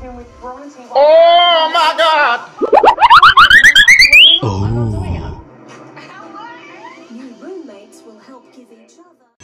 Oh my God! New roommates will help give each other